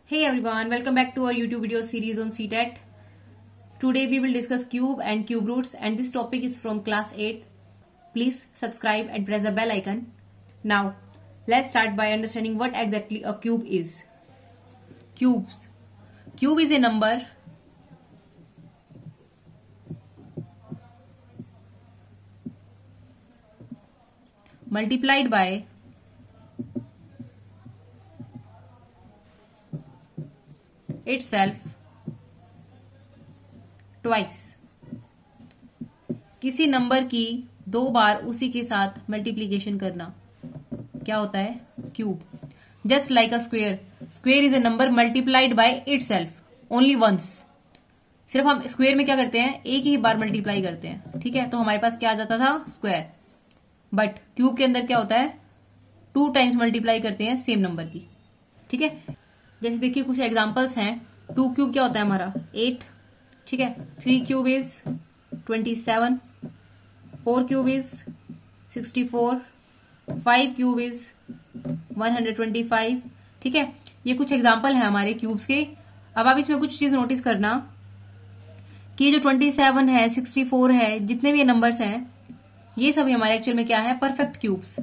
Hey everyone, welcome back to our YouTube video series on CTET. Today we will discuss cube and cube roots and this topic is from class 8th. Please subscribe and press the bell icon. Now, let's start by understanding what exactly a cube is. Cubes. Cube is a number multiplied by itself twice. किसी number की दो बार उसी के साथ multiplication करना क्या होता है? Cube. Just like a square. Square is a number multiplied by itself only once. सिर्फ हम स्क्वेयर में क्या करते हैं? एक ही बार मल्टीप्लाई करते हैं. ठीक है, तो हमारे पास क्या आ जाता था? स्क्वायर. बट क्यूब के अंदर क्या होता है? 2 टाइम्स मल्टीप्लाई करते हैं सेम नंबर की. ठीक है, जैसे देखिए कुछ एग्जांपल्स हैं. 2 क्यूब क्या होता है हमारा? 8. ठीक है, 3 cube is 27, 4 cube is 64, 5 cube is 125. ठीक है, ये कुछ एग्जांपल है हमारे क्यूब्स के. अब आप इसमें कुछ चीज नोटिस करना कि जो 27 है, 64 है, जितने भी ये नंबर्स हैं, ये सभी हमारे एक्चुअल में क्या है? Perfect cubes.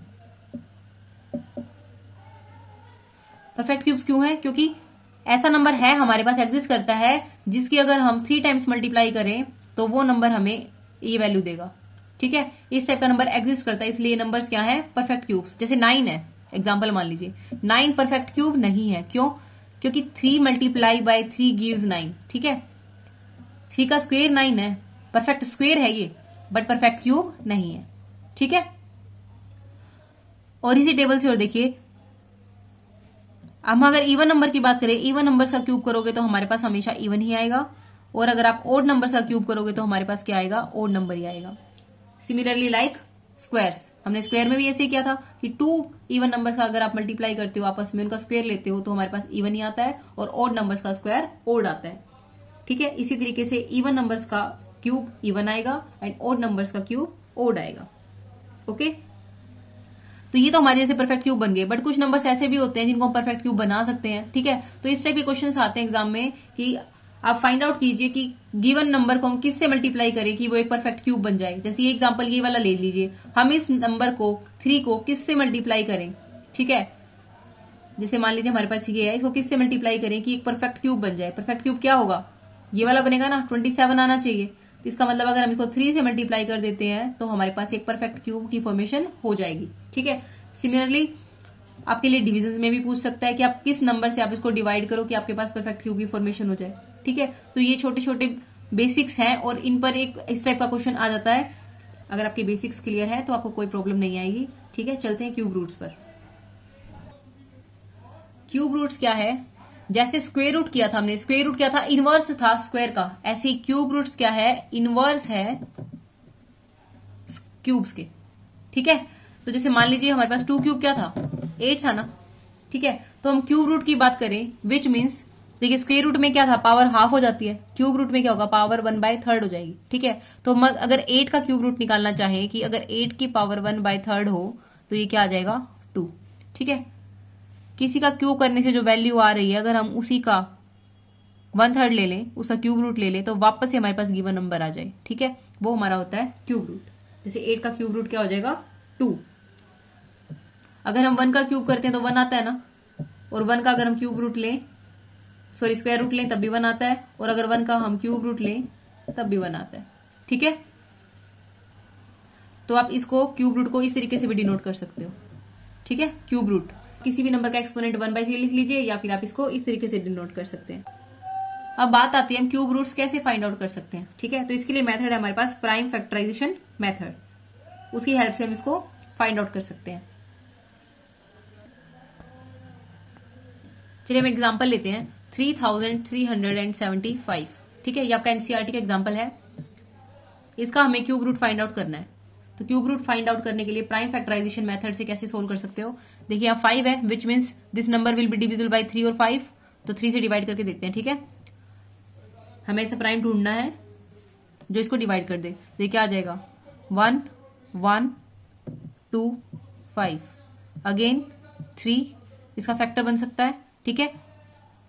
परफेक्ट क्यूब्स क्यों है? क्योंकि ऐसा नंबर है हमारे पास, एग्जिस्ट करता है, जिसकी अगर हम 3 टाइम्स मल्टीप्लाई करें तो वो नंबर हमें ये वैल्यू देगा. ठीक है, इस टाइप का नंबर एग्जिस्ट करता है, इसलिए नंबर्स क्या है? Perfect cubes. जैसे 9 है, एग्जांपल मान लीजिए. 9 परफेक्ट क्यूब नहीं है. क्यों? क्योंकि 3 मल्टीप्लाई बाय 3 गिव्स 9. ठीक है, 3 का स्क्वेयर 9 है, परफेक्ट स्क्वेयर है ये, बट परफेक्ट क्यूब नहीं है. ठीक है, और इसी टेबल से और देखिए, हम अगर इवन नंबर की बात करें, इवन नंबर्स का क्यूब करोगे तो हमारे पास हमेशा इवन ही आएगा, और अगर आप ओड नंबर्स का क्यूब करोगे तो हमारे पास क्या आएगा? ओड नंबर ही आएगा. सिमिलरली लाइक स्क्वायर्स, हमने स्क्वायर में भी ऐसे ही किया था कि 2 इवन नंबर्स का अगर आप मल्टीप्लाई करते हो, आपस में उनका स्क्वायर लेते हो, तो हमारे पास इवन ही आता है, और ओड नंबर्स का स्क्वायर ओड आता है. ठीक है, इसी तरीके से इवन नंबर्स का क्यूब इवन आएगा एंड ओड नंबर्स का क्यूब ओड आएगा. ओके, तो ये तो हमारे जैसे परफेक्ट क्यूब बन गए. बट कुछ नंबर्स ऐसे भी होते हैं जिनको हम परफेक्ट क्यूब बना सकते हैं. ठीक है, तो इस टाइप के क्वेश्चंस आते हैं एग्जाम में कि आप फाइंड आउट कीजिए कि गिवन नंबर को हम किससे मल्टीप्लाई करें कि वो एक परफेक्ट क्यूब बन जाए. जैसे ये एग्जांपल ये वाला ले लीजिए, हम इस नंबर को 3 को किससे मल्टीप्लाई करें. ठीक है, जैसे मान लीजिए हमारे पास ये है, इसको किससे मल्टीप्लाई करें कि एक परफेक्ट क्यूब बन जाए. परफेक्ट क्यूब क्या होगा? ये वाला बनेगा ना, 27 आना चाहिए. तो इसका मतलब अगर हम इसको 3 से मल्टीप्लाई कर देते हैं तो हमारे पास एक परफेक्ट क्यूब की फॉर्मेशन हो जाएगी. ठीक है, सिमिलरली आपके लिए डिविजन में भी पूछ सकता है कि आप किस नंबर से आप इसको डिवाइड करो कि आपके पास परफेक्ट क्यूब की फॉर्मेशन हो जाए. ठीक है, तो ये छोटे छोटे बेसिक्स हैं और इन पर एक इस टाइप का क्वेश्चन आ जाता है. अगर आपके बेसिक्स क्लियर है तो आपको कोई प्रॉब्लम नहीं आएगी. ठीक है, चलते हैं क्यूब रूट्स पर. क्यूब रूट्स क्या है? जैसे स्क्वायर रूट किया था हमने, स्क्वायर रूट क्या था? इनवर्स था स्क्वायर का. ऐसे ही क्यूब रूट्स क्या है? इनवर्स है क्यूब्स के. ठीक है, तो जैसे मान लीजिए हमारे पास 2 क्यूब क्या था? 8 था ना. ठीक है, तो हम क्यूब रूट की बात करें, विच मीन्स देखिए स्क्वायर रूट में क्या था? पावर हाफ हो जाती है. क्यूब रूट में क्या होगा? पावर 1/3 हो जाएगी. ठीक है, तो हम अगर 8 का क्यूब रूट निकालना चाहें कि अगर 8 की पावर 1/3 हो तो ये क्या आ जाएगा? 2. ठीक है, किसी का क्यूब करने से जो वैल्यू आ रही है, अगर हम उसी का 1/3 ले लें, उसका क्यूब रूट ले लें, तो वापस से हमारे पास गिवन नंबर आ जाए. ठीक है, वो हमारा होता है क्यूब रूट. जैसे 8 का क्यूब रूट क्या हो जाएगा? 2. अगर हम 1 का क्यूब करते हैं तो 1 आता है ना, और 1 का अगर हम क्यूब रूट लें, सॉरी स्क्वायर रूट लें तब भी 1 आता है, और अगर 1 का हम क्यूब रूट लें तब भी 1 आता है. ठीक है, तो आप इसको क्यूब रूट को इस तरीके से भी डिनोट कर सकते हो. ठीक है, क्यूब रूट किसी भी नंबर का एक्सपोनेंट 1/3 लिख लीजिए, या फिर आप इसको इस तरीके से डिनोट कर सकते हैं. अब बात आती है हम क्यूब रूट्स कैसे फाइंड आउट कर सकते हैं. ठीक है, तो इसके लिए मेथड है हमारे पास प्राइम फैक्टराइजेशन मेथड. उसकी हेल्प से हम इसको फाइंड आउट कर सकते हैं. चलिए हम एग्जांपल लेते हैं. 3375. ठीक है, ये आपका एनसीईआरटी का एग्जांपल है. इसका हमें क्यूब रूट फाइंड आउट करना है. तो क्यूब रूट फाइंड आउट करने के लिए प्राइम फैक्टराइजेशन मेथड से कैसे सोल्व कर सकते हो? देखिए यहाँ 5 है, which means this number will be divisible by 3 और 5. तो 3 से डिवाइड करके देखते हैं. ठीक है, हमें ऐसा प्राइम ढूंढना है जो इसको डिवाइड कर दे. तो ये क्या आ जाएगा? 1 1 2 5. अगेन 3 इसका फैक्टर बन सकता है. ठीक है,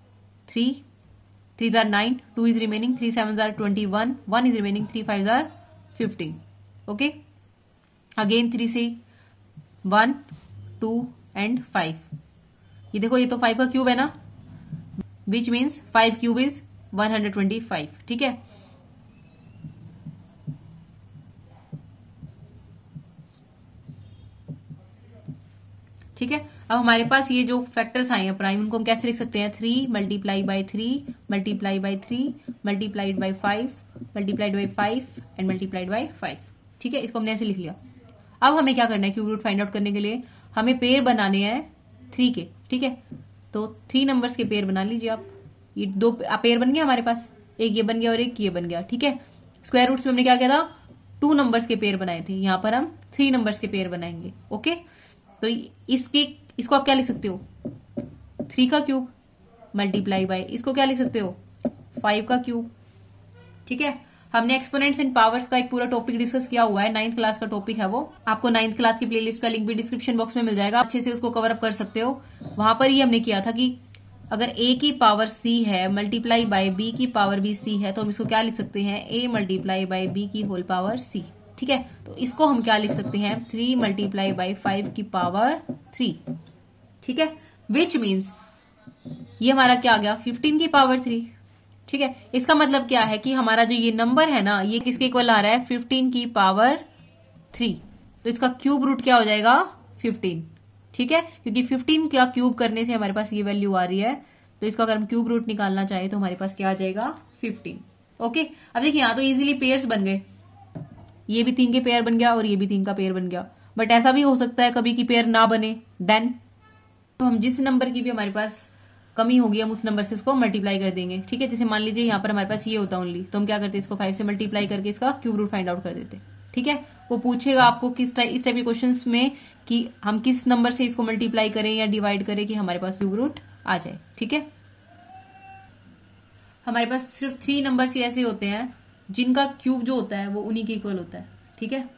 3 3s are 9, 2 is remaining, 3 7s are 21, 1 is remaining, 3 5s are 15. Okay, again 3 से 1 2 and 5. ये देखो ये तो 5 का क्यूब है ना, विच मीन्स 5 क्यूब इज 125. ठीक है, ठीक है. अब हमारे पास ये जो फैक्टर्स आए हैं प्राइम, उनको हम कैसे लिख सकते हैं? 3 multiply by 3 multiply by 3 multiplied by 5 multiplied by 5 and multiplied by 5. ठीक है, इसको हमने ऐसे लिख लिया. अब हमें क्या करना है क्यूब रूट फाइंड आउट करने के लिए? हमें पेयर बनाने हैं 3 के. ठीक है, तो 3 नंबर्स के पेयर बना लीजिए आप. ये 2 पेयर बन गए हमारे पास, एक ये बन गया और एक ये बन गया. ठीक है, स्क्वायर रूट्स में हमने क्या किया था? 2 नंबर्स के पेयर बनाए थे. यहां पर हम 3 नंबर्स के पेयर बनाएंगे. ओके, तो इसको आप क्या लिख सकते हो? 3 का क्यूब मल्टीप्लाई बाय, इसको क्या लिख सकते हो? 5 का क्यूब. ठीक है, हमने एक्सपोनेंट्स एंड पावर्स का एक पूरा टॉपिक डिस्कस किया हुआ है, 9th क्लास का टॉपिक है वो. आपको 9th क्लास की प्लेलिस्ट का लिंक भी डिस्क्रिप्शन बॉक्स में मिल जाएगा, अच्छे से उसको कवर अप कर सकते हो. वहां पर ही हमने किया था कि अगर a की पावर c है मल्टीप्लाई बाय b की पावर भी c है, तो हम इसको क्या लिख सकते हैं? a मल्टीप्लाई बाय b की होल पावर c. ठीक है, तो इसको हम क्या लिख सकते हैं? 3 मल्टीप्लाई बाई 5 की पावर 3. ठीक है, विच मीन्स ये हमारा क्या आ गया? 15 की पावर 3. ठीक है, इसका मतलब क्या है कि हमारा जो ये नंबर है ना, ये किसके इक्वल आ रहा है? 15 की पावर 3. तो इसका क्यूब रूट क्या हो जाएगा? 15. ठीक है, क्योंकि 15 का क्यूब करने से हमारे पास ये वैल्यू आ रही है, तो इसका अगर हम क्यूब रूट निकालना चाहे तो हमारे पास क्या आ जाएगा? 15. ओके, अब देखिए यहां तो इजीली पेयर्स बन गए. ये भी 3 के पेयर बन गया और ये भी 3 का पेयर बन गया. बट ऐसा भी हो सकता है कभी की पेयर ना बने, देन तो हम जिस नंबर की भी हमारे पास कमी होगी हम उस नंबर से इसको मल्टीप्लाई कर देंगे. ठीक है, जैसे मान लीजिए यहाँ पर हमारे पास ये होता ओनली, तो हम क्या करते हैं? इसको 5 से मल्टीप्लाई करके इसका क्यूब रूट फाइंड आउट कर देते. ठीक है, वो पूछेगा आपको इस टाइप के क्वेश्चंस में कि हम किस नंबर से इसको मल्टीप्लाई करें या डिवाइड करें कि हमारे पास क्यूब रूट आ जाए. ठीक है, हमारे पास सिर्फ 3 नंबर्स ही ऐसे होते हैं जिनका क्यूब जो होता है वो उन्हीं के इक्वल होता है. ठीक है,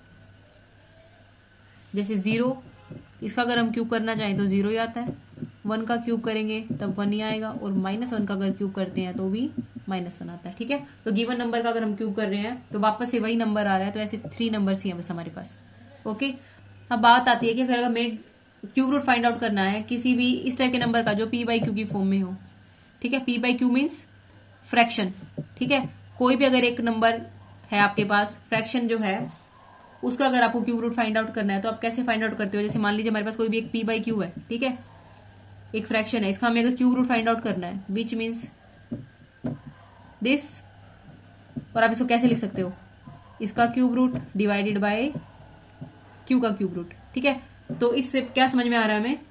जैसे 0, इसका अगर हम क्यूब करना चाहें तो 0 ही आता है. 1 का क्यूब करेंगे तब 1 ही आएगा, और -1 का अगर क्यूब करते हैं तो भी -1 आता है. ठीक है, तो गिवन नंबर का अगर हम क्यूब कर रहे हैं तो वापस से वही नंबर आ रहा है. तो ऐसे 3 नंबर्स ही हैं बस हमारे पास. ओके, अब बात आती है कि अगर हमें क्यूब रूट फाइंड आउट करना है किसी भी इस टाइप के नंबर का जो p बाई क्यू की फॉर्म में हो. ठीक है, p by q means fraction. ठीक है, कोई भी अगर एक नंबर है आपके पास, फ्रैक्शन जो है उसका अगर आपको क्यूब रूट फाइंड आउट करना है तो आप कैसे फाइंड आउट करते हो? जैसे मान लीजिए हमारे पास कोई भी एक p बाई क्यू है. ठीक है, एक फ्रैक्शन है, इसका हमें अगर क्यूब रूट फाइंड आउट करना है, विच मीन्स दिस, और आप इसको कैसे लिख सकते हो? इसका cube root divided by q का क्यूब रूट. ठीक है, तो इससे क्या समझ में आ रहा है हमें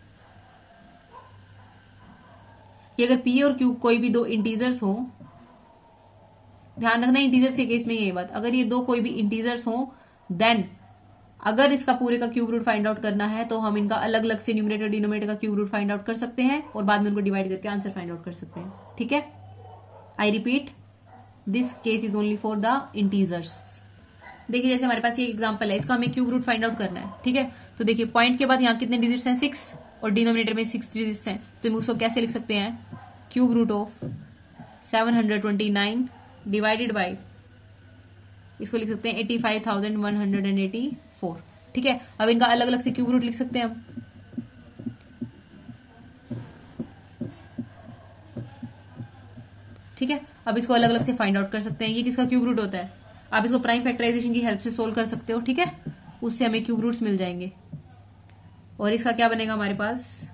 कि अगर p और q कोई भी 2 इंटीजर्स हो, ध्यान रखना इंटीजर्स के केस में ये बात, अगर ये 2 कोई भी इंटीजर्स हो, देन अगर इसका पूरे का क्यूब रूट फाइंड आउट करना है तो हम इनका अलग अलग से न्यूमरेटर डिनोमिनेटर का क्यूब रूट फाइंड आउट कर सकते हैं और बाद में उनको डिवाइड करके आंसर फाइंड आउट कर सकते हैं. ठीक है, I repeat, this case is only for the integers. देखिए जैसे हमारे पास ये एग्जांपल है, इसका हमें क्यूब रूट फाइंड आउट करना है. ठीक है, तो देखिए पॉइंट के बाद यहाँ कितने डिजिट्स हैं? 6, और डिनोमिनेटर में 6 डिजिट्स हैं, तो हम उसको कैसे लिख सकते हैं? Cube root of 729 divided by, इसको लिख सकते हैं 85,184. ठीक है, अब इनका अलग अलग से क्यूब रूट लिख सकते हैं हम. ठीक है, अब इसको अलग अलग से फाइंड आउट कर सकते हैं. ये किसका क्यूब रूट होता है? आप इसको प्राइम फैक्टराइजेशन की हेल्प से सोल्व कर सकते हो. ठीक है, उससे हमें क्यूब रूट्स मिल जाएंगे, और इसका क्या बनेगा हमारे पास?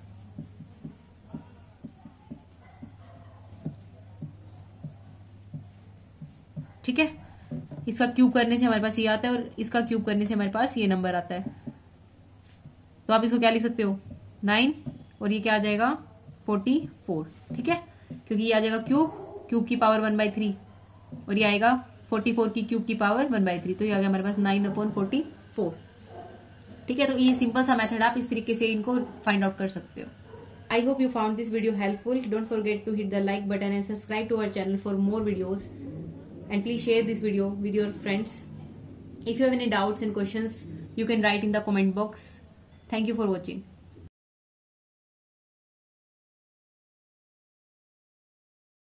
ठीक है, इसका क्यूब करने से हमारे पास ये आता है और इसका क्यूब करने से हमारे पास ये नंबर आता है. तो आप इसको क्या लिख सकते हो? 9, और ये क्या आ जाएगा? 44. ठीक है, क्योंकि ये आ जाएगा क्यूब की पावर 1/3, और ये आएगा 44 की क्यूब की पावर 1/3, तो ये आ गया हमारे पास 9/44. ठीक है, तो ये सिंपल सा मेथड आप इस तरीके से इनको फाइंड आउट कर सकते हो. I hope you found this video helpful. Don't forget to hit the like button and subscribe to our channel for more videos. And please share this video with your friends. If you have any doubts and questions, you can write in the comment box. Thank you for watching.